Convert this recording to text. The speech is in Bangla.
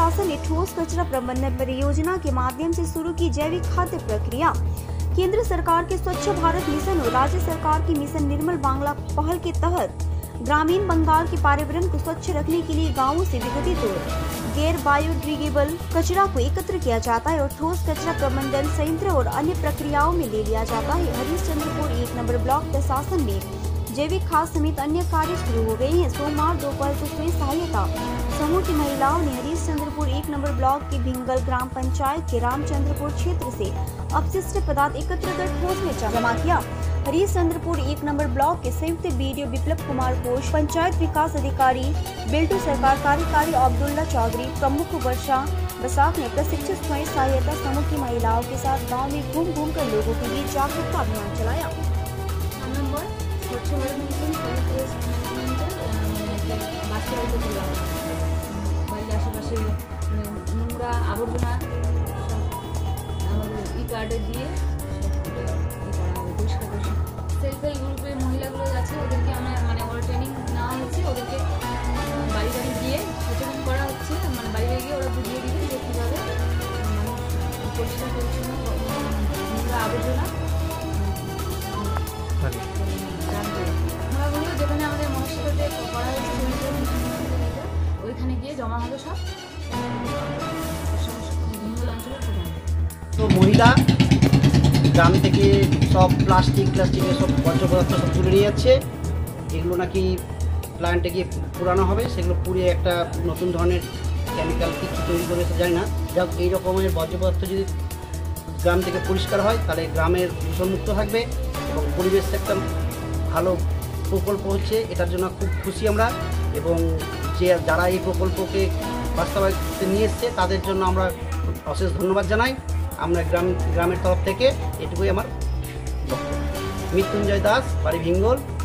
प्रशासन ने ठोस कचरा प्रबंधन परियोजना के माध्यम से शुरू की जैविक खाद्य प्रक्रिया। केंद्र सरकार के स्वच्छ भारत मिशन और राज्य सरकार की मिशन निर्मल बांग्ला पहल के तहत ग्रामीण बंगाल के पर्यावरण को स्वच्छ रखने के लिए गाँवों से विघटित और गैर बायोडिग्रेडेबल कचरा को एकत्र किया जाता है और ठोस कचरा प्रबंधन संयंत्र और अन्य प्रक्रियाओं में ले लिया जाता है। हरिश्चंद्रपुर 1 नंबर ब्लॉक प्रशासन में जैविक खाद समेत अन्य कार्य शुरू हो गए हैं। सोमवार दोपहर को स्वयं सहायता समूह की महिलाओं ने हरिश्चंद्रपुर 1 नंबर ब्लॉक के भिंगल ग्राम पंचायत के रामचंद्रपुर क्षेत्र से अपशिष्ट पदार्थ एकत्र कर ठोस में जमा किया। हरिश्चंद्रपुर 1 नंबर ब्लॉक के संयुक्त बीडीओ विप्लव कुमार घोष, पंचायत विकास अधिकारी बिल्टू सरकार, कार्यकारी अब्दुल्ला चौधरी, प्रमुख वर्षा बसाक ने प्रशिक्षित स्वयं सहायता समूह की महिलाओं के साथ गाँव में घूम कर लोगों के बीच जागरूकता अभियान चलाया। आशेपाशे নোংরা আবর্জনা ই কার্ডে দিয়ে পরিষ্কার করে সেলফ হেল্প গ্রুপের মহিলাগুলো যাচ্ছে, ওদেরকে আমরা ওরা ট্রেনিং নেওয়া হচ্ছে, ওদেরকে বাড়ি বাড়ি গিয়ে সচেতন করা হচ্ছে, বাড়ি বাড়ি গিয়ে ওরা বুঝিয়ে দিবে যে কীভাবে পরিষ্কার পরিচ্ছন্ন নোংরা আবর্জনা নোংরাগুলো যেখানে আমাদের মনস্টাতে করা হয়েছে ওইখানে গিয়ে জমা হবে সব তো মহিলা গ্রাম থেকে সব প্লাস্টিকের সব বর্জ্য পদার্থ সব তুলে নিয়ে যাচ্ছে। এগুলো নাকি প্ল্যান্টে গিয়ে পুরানো হবে, সেগুলো পুড়িয়ে একটা নতুন ধরনের কেমিক্যাল কিছু তৈরি করে জানি না। যাক, এই রকমের বর্জ্য পদার্থ যদি গ্রাম থেকে পরিষ্কার হয় তাহলে গ্রামের দূষণমুক্ত থাকবে এবং পরিবেশ একটা ভালো প্রকল্প হচ্ছে, এটার জন্য খুব খুশি আমরা। এবং যারা এই প্রকল্পকে বাস্তবায়িত নিয়ে এসছে তাদের জন্য আমরা অশেষ ধন্যবাদ জানাই। আমরা গ্রামের তরফ থেকে এটুকুই আমার বক্তব্য। মৃত্যুঞ্জয় দাস, বাড়ি ভিঙ্গল।